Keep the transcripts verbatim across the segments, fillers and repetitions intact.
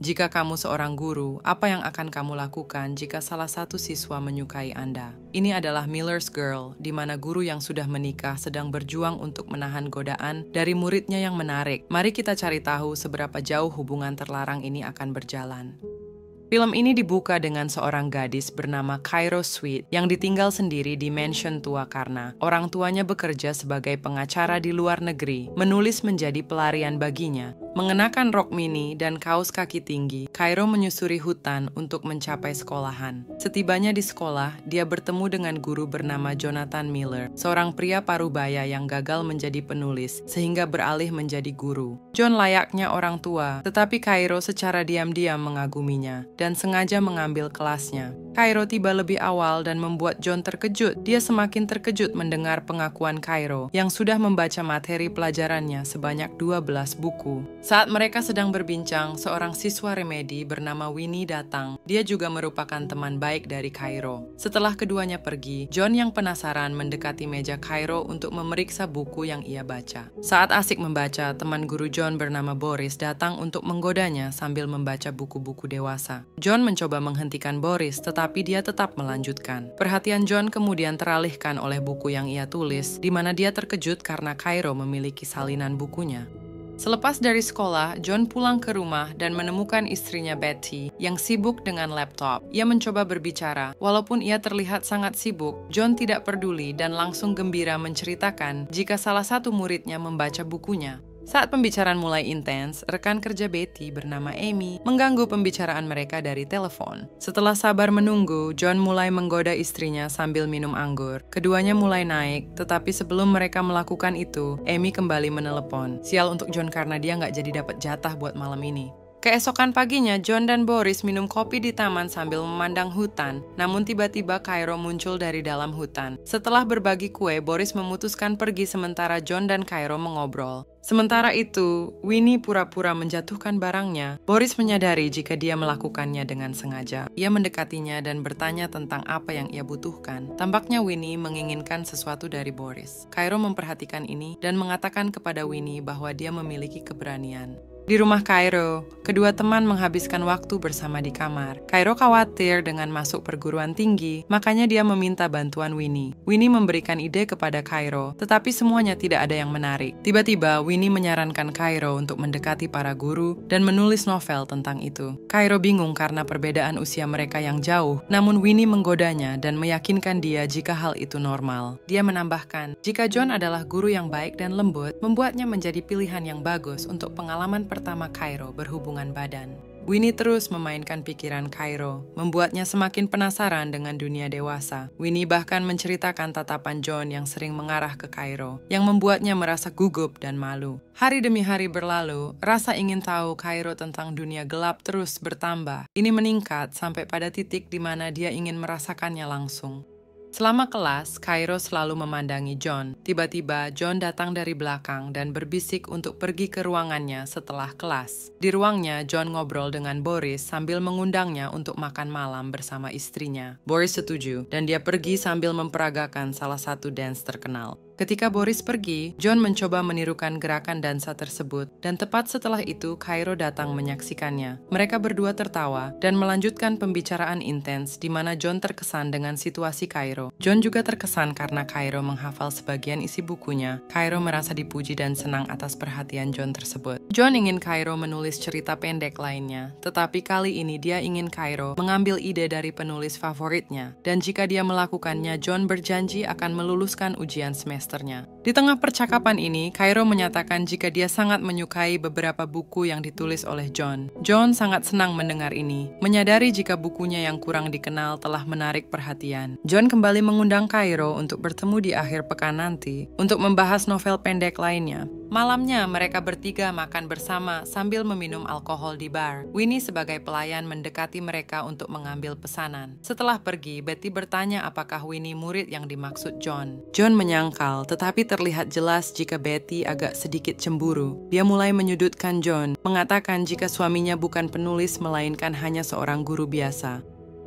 Jika kamu seorang guru, apa yang akan kamu lakukan jika salah satu siswa menyukai Anda? Ini adalah Miller's Girl, di mana guru yang sudah menikah sedang berjuang untuk menahan godaan dari muridnya yang menarik. Mari kita cari tahu seberapa jauh hubungan terlarang ini akan berjalan. Film ini dibuka dengan seorang gadis bernama Cairo Sweet yang ditinggal sendiri di mansion tua karena orang tuanya bekerja sebagai pengacara di luar negeri. Menulis menjadi pelarian baginya. Mengenakan rok mini dan kaos kaki tinggi, Cairo menyusuri hutan untuk mencapai sekolahan. Setibanya di sekolah, dia bertemu dengan guru bernama Jonathan Miller, seorang pria parubaya yang gagal menjadi penulis sehingga beralih menjadi guru. John layaknya orang tua, tetapi Cairo secara diam-diam mengaguminya dan sengaja mengambil kelasnya. Cairo tiba lebih awal dan membuat John terkejut. Dia semakin terkejut mendengar pengakuan Cairo yang sudah membaca materi pelajarannya sebanyak dua belas buku. Saat mereka sedang berbincang, seorang siswa remedi bernama Winnie datang. Dia juga merupakan teman baik dari Cairo. Setelah keduanya pergi, John yang penasaran mendekati meja Cairo untuk memeriksa buku yang ia baca. Saat asik membaca, teman guru John bernama Boris datang untuk menggodanya sambil membaca buku-buku dewasa. John mencoba menghentikan Boris, tetapi dia tetap melanjutkan. Perhatian John kemudian teralihkan oleh buku yang ia tulis, di mana dia terkejut karena Cairo memiliki salinan bukunya. Selepas dari sekolah, John pulang ke rumah dan menemukan istrinya Betty yang sibuk dengan laptop. Ia mencoba berbicara. Walaupun ia terlihat sangat sibuk, John tidak peduli dan langsung gembira menceritakan jika salah satu muridnya membaca bukunya. Saat pembicaraan mulai intens, rekan kerja Betty bernama Amy mengganggu pembicaraan mereka dari telepon. Setelah sabar menunggu, John mulai menggoda istrinya sambil minum anggur. Keduanya mulai naik, tetapi sebelum mereka melakukan itu, Amy kembali menelepon. Sial untuk John karena dia nggak jadi dapat jatah buat malam ini. Keesokan paginya, John dan Boris minum kopi di taman sambil memandang hutan. Namun tiba-tiba Cairo muncul dari dalam hutan. Setelah berbagi kue, Boris memutuskan pergi sementara John dan Cairo mengobrol. Sementara itu, Winnie pura-pura menjatuhkan barangnya. Boris menyadari jika dia melakukannya dengan sengaja. Ia mendekatinya dan bertanya tentang apa yang ia butuhkan. Tampaknya Winnie menginginkan sesuatu dari Boris. Cairo memperhatikan ini dan mengatakan kepada Winnie bahwa dia memiliki keberanian. Di rumah Cairo, kedua teman menghabiskan waktu bersama di kamar. Cairo khawatir dengan masuk perguruan tinggi, makanya dia meminta bantuan Winnie. Winnie memberikan ide kepada Cairo, tetapi semuanya tidak ada yang menarik. Tiba-tiba, Winnie menyarankan Cairo untuk mendekati para guru dan menulis novel tentang itu. Cairo bingung karena perbedaan usia mereka yang jauh, namun Winnie menggodanya dan meyakinkan dia jika hal itu normal. Dia menambahkan, jika John adalah guru yang baik dan lembut, membuatnya menjadi pilihan yang bagus untuk pengalaman pertama Cairo berhubungan badan. Winnie terus memainkan pikiran Cairo, membuatnya semakin penasaran dengan dunia dewasa. Winnie bahkan menceritakan tatapan John yang sering mengarah ke Cairo, yang membuatnya merasa gugup dan malu. Hari demi hari berlalu, rasa ingin tahu Cairo tentang dunia gelap terus bertambah. Ini meningkat sampai pada titik di mana dia ingin merasakannya langsung. Selama kelas, Cairo selalu memandangi John. Tiba-tiba, John datang dari belakang dan berbisik untuk pergi ke ruangannya setelah kelas. Di ruangnya, John ngobrol dengan Boris sambil mengundangnya untuk makan malam bersama istrinya. Boris setuju, dan dia pergi sambil memperagakan salah satu dance terkenal. Ketika Boris pergi, John mencoba menirukan gerakan dansa tersebut, dan tepat setelah itu Cairo datang menyaksikannya. Mereka berdua tertawa dan melanjutkan pembicaraan intens di mana John terkesan dengan situasi Cairo. John juga terkesan karena Cairo menghafal sebagian isi bukunya. Cairo merasa dipuji dan senang atas perhatian John tersebut. John ingin Cairo menulis cerita pendek lainnya, tetapi kali ini dia ingin Cairo mengambil ide dari penulis favoritnya, dan jika dia melakukannya, John berjanji akan meluluskan ujian semester. Di tengah percakapan ini, Cairo menyatakan jika dia sangat menyukai beberapa buku yang ditulis oleh John. John sangat senang mendengar ini, menyadari jika bukunya yang kurang dikenal telah menarik perhatian. John kembali mengundang Cairo untuk bertemu di akhir pekan nanti untuk membahas novel pendek lainnya. Malamnya, mereka bertiga makan bersama sambil meminum alkohol di bar. Winnie sebagai pelayan mendekati mereka untuk mengambil pesanan. Setelah pergi, Betty bertanya apakah Winnie murid yang dimaksud John. John menyangkal, tetapi terlihat jelas jika Betty agak sedikit cemburu. Dia mulai menyudutkan John, mengatakan jika suaminya bukan penulis melainkan hanya seorang guru biasa.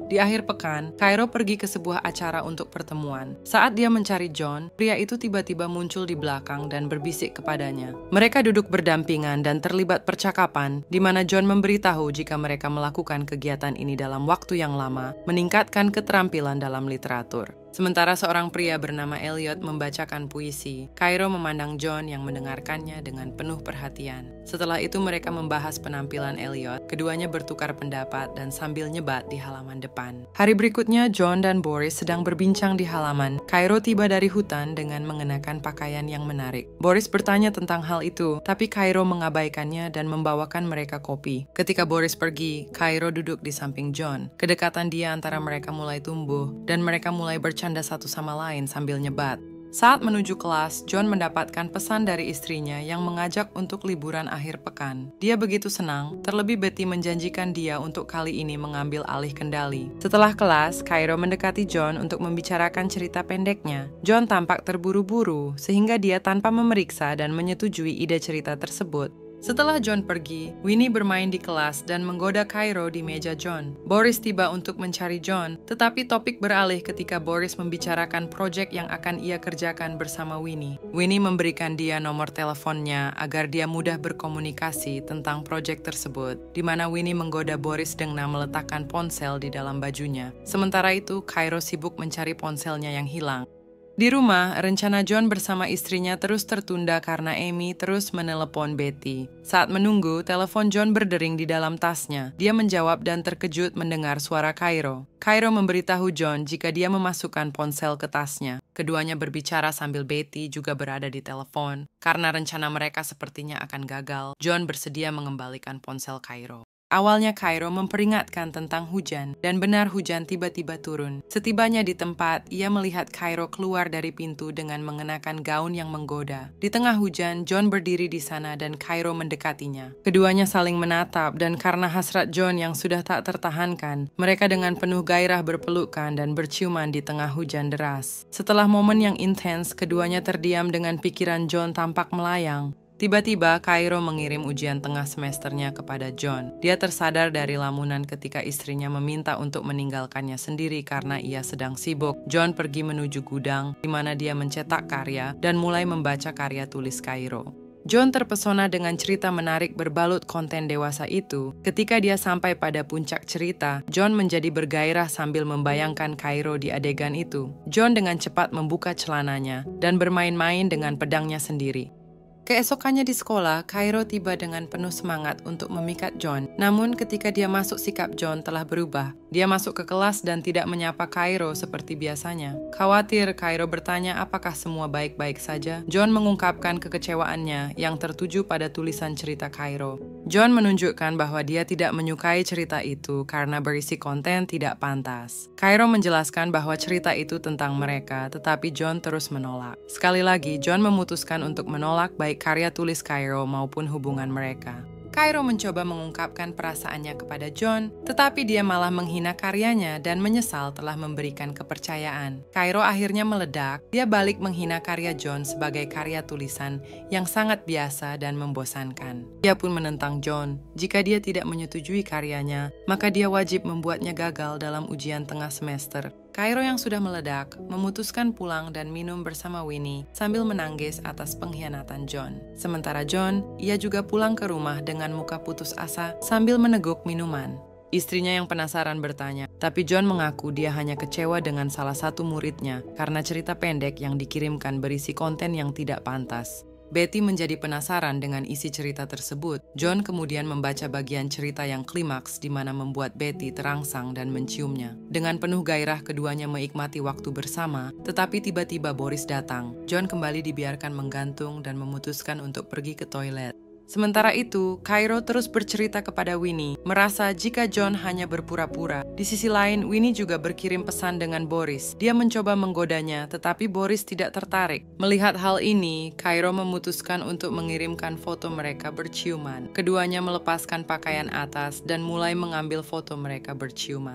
Di akhir pekan, Cairo pergi ke sebuah acara untuk pertemuan. Saat dia mencari John, pria itu tiba-tiba muncul di belakang dan berbisik kepadanya. Mereka duduk berdampingan dan terlibat percakapan, di mana John memberitahu jika mereka melakukan kegiatan ini dalam waktu yang lama, meningkatkan keterampilan dalam literatur. Sementara seorang pria bernama Elliot membacakan puisi, Cairo memandang John yang mendengarkannya dengan penuh perhatian. Setelah itu mereka membahas penampilan Elliot, keduanya bertukar pendapat dan sambil nyebat di halaman depan. Hari berikutnya, John dan Boris sedang berbincang di halaman. Cairo tiba dari hutan dengan mengenakan pakaian yang menarik. Boris bertanya tentang hal itu, tapi Cairo mengabaikannya dan membawakan mereka kopi. Ketika Boris pergi, Cairo duduk di samping John. Kedekatan dia antara mereka mulai tumbuh, dan mereka mulai bercanda bercanda satu sama lain sambil nyebat. Saat menuju kelas, John mendapatkan pesan dari istrinya yang mengajak untuk liburan akhir pekan. Dia begitu senang, terlebih Betty menjanjikan dia untuk kali ini mengambil alih kendali. Setelah kelas, Cairo mendekati John untuk membicarakan cerita pendeknya. John tampak terburu-buru, sehingga dia tanpa memeriksa dan menyetujui ide cerita tersebut. Setelah John pergi, Winnie bermain di kelas dan menggoda Cairo di meja John. Boris tiba untuk mencari John, tetapi topik beralih ketika Boris membicarakan proyek yang akan ia kerjakan bersama Winnie. Winnie memberikan dia nomor teleponnya agar dia mudah berkomunikasi tentang proyek tersebut, di mana Winnie menggoda Boris dengan meletakkan ponsel di dalam bajunya. Sementara itu, Cairo sibuk mencari ponselnya yang hilang. Di rumah, rencana John bersama istrinya terus tertunda karena Amy terus menelepon Betty. Saat menunggu, telepon John berdering di dalam tasnya. Dia menjawab dan terkejut mendengar suara Cairo. Cairo memberitahu John jika dia memasukkan ponsel ke tasnya. Keduanya berbicara sambil Betty juga berada di telepon. Karena rencana mereka sepertinya akan gagal, John bersedia mengembalikan ponsel Cairo. Awalnya Cairo memperingatkan tentang hujan, dan benar hujan tiba-tiba turun. Setibanya di tempat, ia melihat Cairo keluar dari pintu dengan mengenakan gaun yang menggoda. Di tengah hujan, John berdiri di sana dan Cairo mendekatinya. Keduanya saling menatap, dan karena hasrat John yang sudah tak tertahankan, mereka dengan penuh gairah berpelukan dan berciuman di tengah hujan deras. Setelah momen yang intens, keduanya terdiam dengan pikiran John tampak melayang. Tiba-tiba, Cairo mengirim ujian tengah semesternya kepada John. Dia tersadar dari lamunan ketika istrinya meminta untuk meninggalkannya sendiri karena ia sedang sibuk. John pergi menuju gudang, di mana dia mencetak karya dan mulai membaca karya tulis Cairo. John terpesona dengan cerita menarik berbalut konten dewasa itu. Ketika dia sampai pada puncak cerita, John menjadi bergairah sambil membayangkan Cairo di adegan itu. John dengan cepat membuka celananya dan bermain-main dengan pedangnya sendiri. Keesokannya di sekolah, Cairo tiba dengan penuh semangat untuk memikat John. Namun ketika dia masuk, sikap John telah berubah. Dia masuk ke kelas dan tidak menyapa Cairo seperti biasanya. Khawatir, Cairo bertanya apakah semua baik-baik saja. John mengungkapkan kekecewaannya yang tertuju pada tulisan cerita Cairo. John menunjukkan bahwa dia tidak menyukai cerita itu karena berisi konten tidak pantas. Cairo menjelaskan bahwa cerita itu tentang mereka, tetapi John terus menolak. Sekali lagi, John memutuskan untuk menolak baik karya tulis Cairo maupun hubungan mereka. Cairo mencoba mengungkapkan perasaannya kepada John, tetapi dia malah menghina karyanya dan menyesal telah memberikan kepercayaan. Cairo akhirnya meledak, dia balik menghina karya John sebagai karya tulisan yang sangat biasa dan membosankan. Dia pun menentang John, jika dia tidak menyetujui karyanya, maka dia wajib membuatnya gagal dalam ujian tengah semester. Cairo yang sudah meledak, memutuskan pulang dan minum bersama Winnie sambil menangis atas pengkhianatan John. Sementara John, ia juga pulang ke rumah dengan muka putus asa sambil meneguk minuman. Istrinya yang penasaran bertanya, tapi John mengaku dia hanya kecewa dengan salah satu muridnya karena cerita pendek yang dikirimkan berisi konten yang tidak pantas. Betty menjadi penasaran dengan isi cerita tersebut. John kemudian membaca bagian cerita yang klimaks di mana membuat Betty terangsang dan menciumnya. Dengan penuh gairah keduanya menikmati waktu bersama, tetapi tiba-tiba Boris datang. John kembali dibiarkan menggantung dan memutuskan untuk pergi ke toilet. Sementara itu, Cairo terus bercerita kepada Winnie, merasa jika John hanya berpura-pura. Di sisi lain, Winnie juga berkirim pesan dengan Boris. Dia mencoba menggodanya, tetapi Boris tidak tertarik. Melihat hal ini, Cairo memutuskan untuk mengirimkan foto mereka berciuman. Keduanya melepaskan pakaian atas dan mulai mengambil foto mereka berciuman.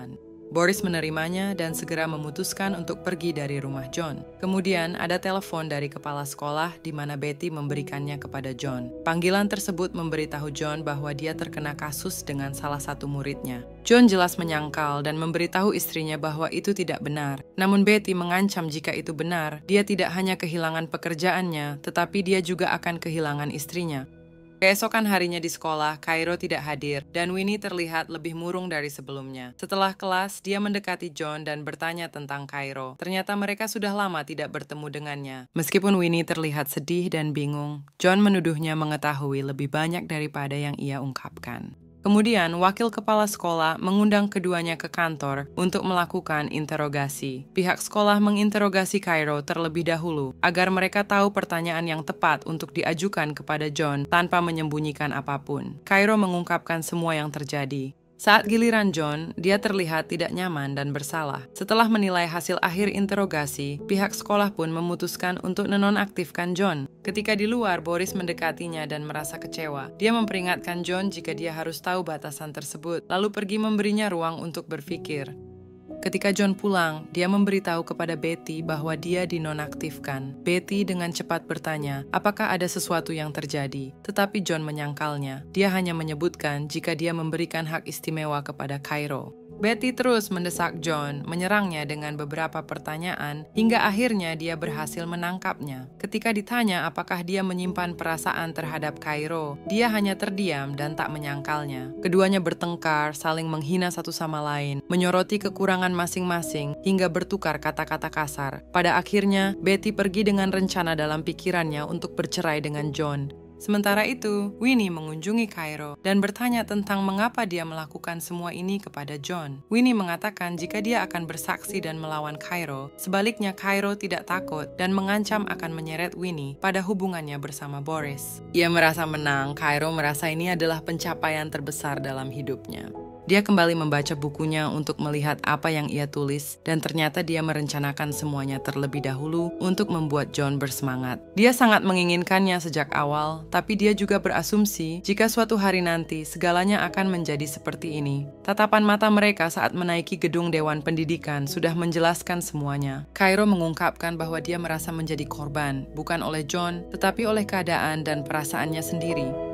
Boris menerimanya dan segera memutuskan untuk pergi dari rumah John. Kemudian ada telepon dari kepala sekolah di mana Betty memberikannya kepada John. Panggilan tersebut memberitahu John bahwa dia terkena kasus dengan salah satu muridnya. John jelas menyangkal dan memberitahu istrinya bahwa itu tidak benar. Namun Betty mengancam jika itu benar, dia tidak hanya kehilangan pekerjaannya, tetapi dia juga akan kehilangan istrinya. Keesokan harinya di sekolah, Cairo tidak hadir, dan Winnie terlihat lebih murung dari sebelumnya. Setelah kelas, dia mendekati John dan bertanya tentang Cairo. Ternyata mereka sudah lama tidak bertemu dengannya. Meskipun Winnie terlihat sedih dan bingung, John menuduhnya mengetahui lebih banyak daripada yang ia ungkapkan. Kemudian, wakil kepala sekolah mengundang keduanya ke kantor untuk melakukan interogasi. Pihak sekolah menginterogasi Cairo terlebih dahulu agar mereka tahu pertanyaan yang tepat untuk diajukan kepada John tanpa menyembunyikan apapun. Cairo mengungkapkan semua yang terjadi. Saat giliran John, dia terlihat tidak nyaman dan bersalah. Setelah menilai hasil akhir interogasi, pihak sekolah pun memutuskan untuk menonaktifkan John. Ketika di luar, Boris mendekatinya dan merasa kecewa. Dia memperingatkan John jika dia harus tahu batasan tersebut, lalu pergi memberinya ruang untuk berpikir. Ketika John pulang, dia memberitahu kepada Betty bahwa dia dinonaktifkan. Betty dengan cepat bertanya, apakah ada sesuatu yang terjadi? Tetapi John menyangkalnya. Dia hanya menyebutkan jika dia memberikan hak istimewa kepada Cairo. Betty terus mendesak John, menyerangnya dengan beberapa pertanyaan, hingga akhirnya dia berhasil menangkapnya. Ketika ditanya apakah dia menyimpan perasaan terhadap Cairo, dia hanya terdiam dan tak menyangkalnya. Keduanya bertengkar, saling menghina satu sama lain, menyoroti kekurangan masing-masing, hingga bertukar kata-kata kasar. Pada akhirnya, Betty pergi dengan rencana dalam pikirannya untuk bercerai dengan John. Sementara itu, Winnie mengunjungi Cairo dan bertanya tentang mengapa dia melakukan semua ini kepada John. Winnie mengatakan jika dia akan bersaksi dan melawan Cairo, sebaliknya Cairo tidak takut dan mengancam akan menyeret Winnie pada hubungannya bersama Boris. Ia merasa menang, Cairo merasa ini adalah pencapaian terbesar dalam hidupnya. Dia kembali membaca bukunya untuk melihat apa yang ia tulis, dan ternyata dia merencanakan semuanya terlebih dahulu untuk membuat John bersemangat. Dia sangat menginginkannya sejak awal, tapi dia juga berasumsi jika suatu hari nanti segalanya akan menjadi seperti ini. Tatapan mata mereka saat menaiki gedung Dewan Pendidikan sudah menjelaskan semuanya. Cairo mengungkapkan bahwa dia merasa menjadi korban, bukan oleh John, tetapi oleh keadaan dan perasaannya sendiri.